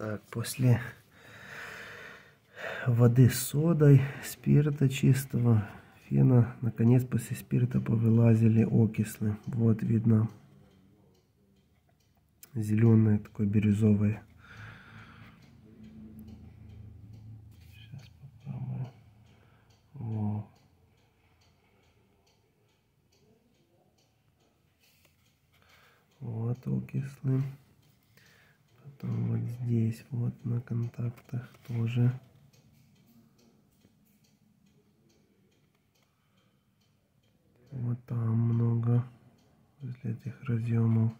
Так, после воды с содой, спирта чистого, фена, наконец после спирта повылазили окислы. Вот видно зеленое, такое бирюзовое. Сейчас попробую. Во. Вот окислы. Потом вот здесь, вот на контактах тоже. Вот там много возле этих разъемов.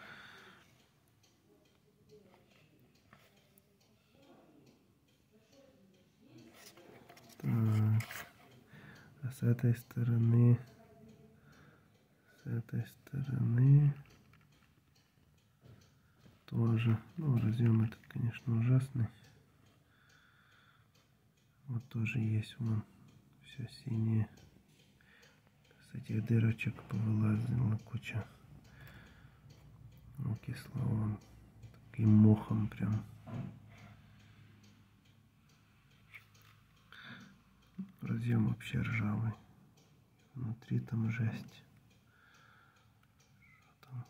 Так. А с этой стороны тоже. Ну, разъем этот, конечно, ужасный. Вот тоже есть вон все синее. С этих дырочек повылазила куча окисла. Вон таким мохом прям. Разъем вообще ржавый. Внутри там жесть. Что там?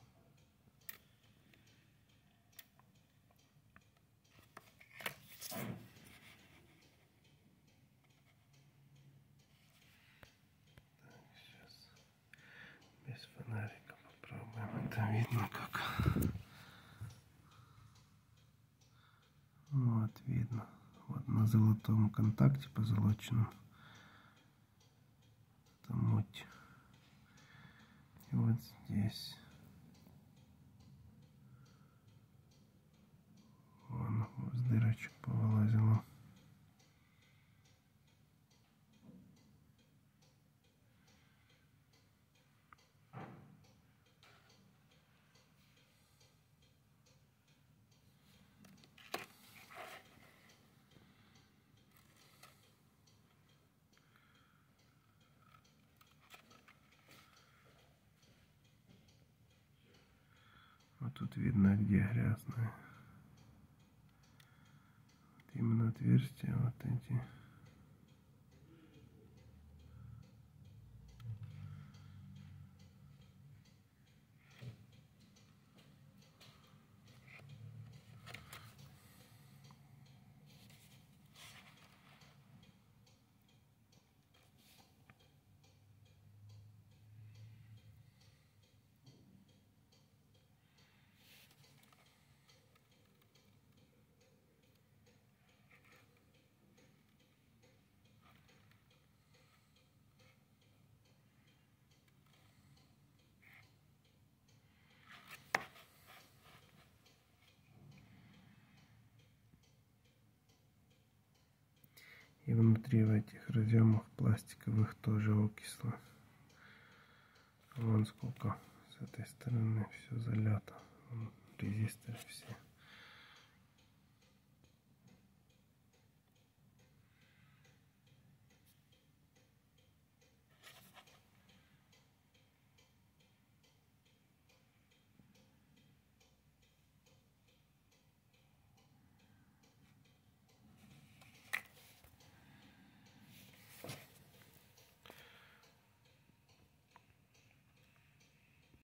Сейчас без фонарика попробуем. Это видно как. Вот видно. Вот на золотом контакте позолоченном. Это муть. И вот здесь. Вон с дырочек повылазило. Вот тут видно, где грязное. Вот именно отверстия вот эти. И внутри в этих разъемах пластиковых тоже окисло. Вон сколько.